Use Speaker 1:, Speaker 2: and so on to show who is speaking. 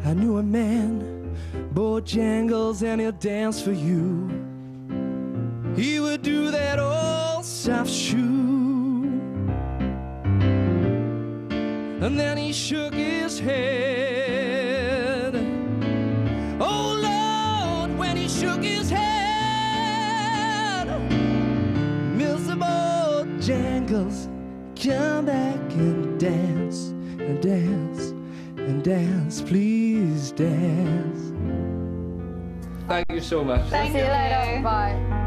Speaker 1: I knew a man, Bojangles, and he'll dance for you. He would do that old soft shoe. And then he shook his head. Oh Lord, when he shook his head, Mr. Bojangles, come back and dance, and dance, and dance, please dance. Thank you so much.
Speaker 2: See you later. Bye.